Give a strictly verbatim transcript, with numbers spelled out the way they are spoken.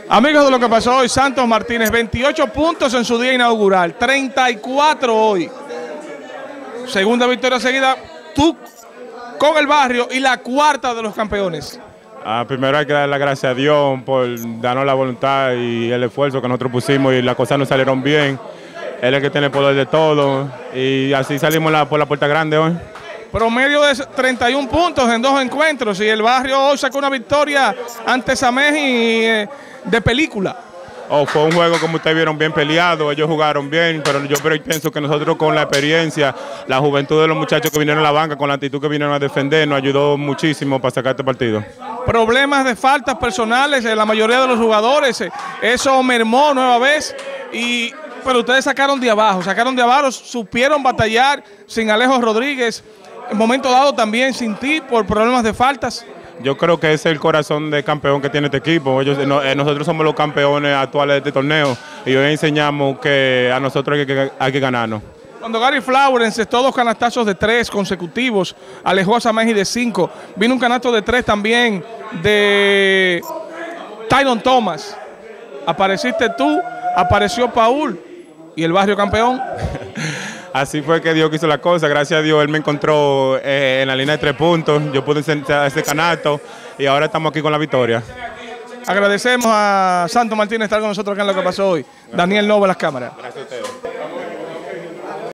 Amigos de lo que pasó hoy, Santos Martínez, veintiocho puntos en su día inaugural, treinta y cuatro hoy. Segunda victoria seguida, tú con el barrio y la cuarta de los campeones. Ah, primero hay que dar las gracias a Dios por darnos la voluntad y el esfuerzo que nosotros pusimos y las cosas nos salieron bien. Él es el que tiene el poder de todo y así salimos la, por la puerta grande hoy. Promedio de treinta y un puntos en dos encuentros y el barrio hoy sacó una victoria ante Sameji eh, de película. Oh, fue un juego, como ustedes vieron, bien peleado, ellos jugaron bien, pero yo pienso que nosotros con la experiencia, la juventud de los muchachos que vinieron a la banca, con la actitud que vinieron a defender, nos ayudó muchísimo para sacar este partido. Problemas de faltas personales en la mayoría de los jugadores, eso mermó nueva vez, y, pero ustedes sacaron de abajo, sacaron de abajo, supieron batallar sin Alejo Rodríguez, en momento dado también sin ti por problemas de faltas. Yo creo que ese es el corazón de campeón que tiene este equipo. Ellos, no, eh, nosotros somos los campeones actuales de este torneo y hoy enseñamos que a nosotros hay que, hay que ganarnos. Cuando Gary Flower encestó dos canastazos de tres consecutivos, alejó a Sameji de cinco, vino un canasto de tres también de Tyron Thomas. Apareciste tú, apareció Paul y el barrio campeón. Así fue que Dios quiso la cosa, gracias a Dios él me encontró eh, en la línea de tres puntos, yo pude sentar ese canasto y ahora estamos aquí con la victoria. Agradecemos a Santos Martínez estar con nosotros acá en lo que pasó hoy. Daniel Nova, las cámaras. Gracias a ustedes.